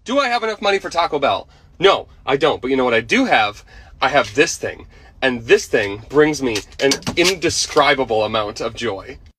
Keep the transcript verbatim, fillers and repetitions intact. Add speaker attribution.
Speaker 1: Do I have enough money for Taco Bell? No, I don't. But you know what I do have? I have this thing. And this thing brings me an indescribable amount of joy.